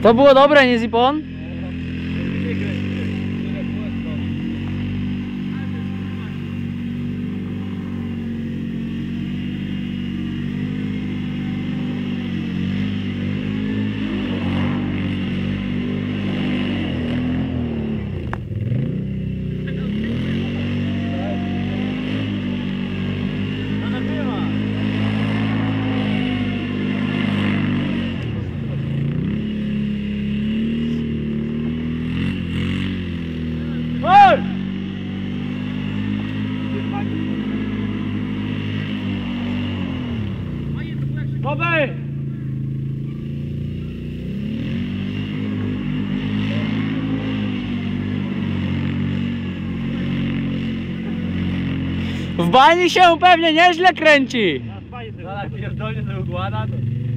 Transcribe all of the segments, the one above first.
To było dobre, nie Zipon? W bani się pewnie nieźle kręci. Zaraz pierdolnie to układa.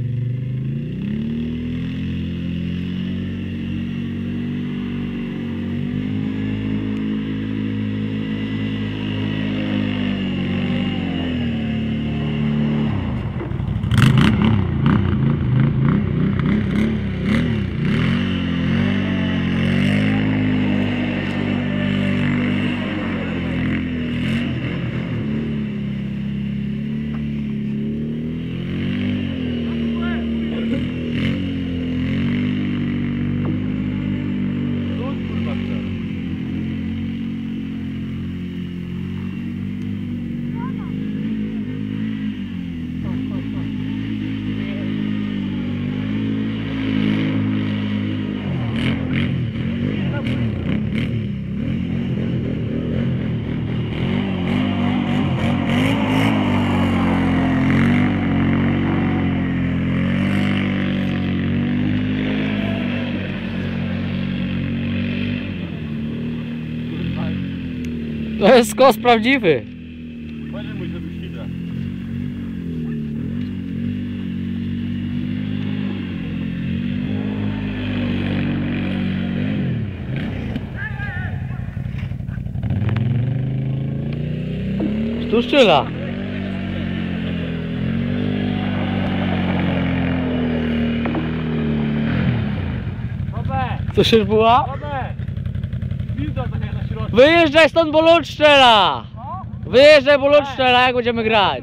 To jest skos prawdziwy. Może mój to świdra. Sztuszczyla. Co się była? Wyjeżdżaj stąd, bo lód strzela! Wyjeżdżaj, bo lód strzela, jak będziemy grać.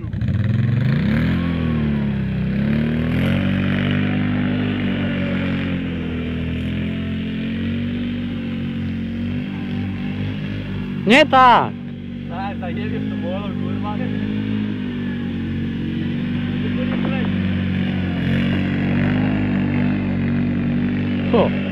Nie tak! Tak, zajebie w to bolo, kurwa. O.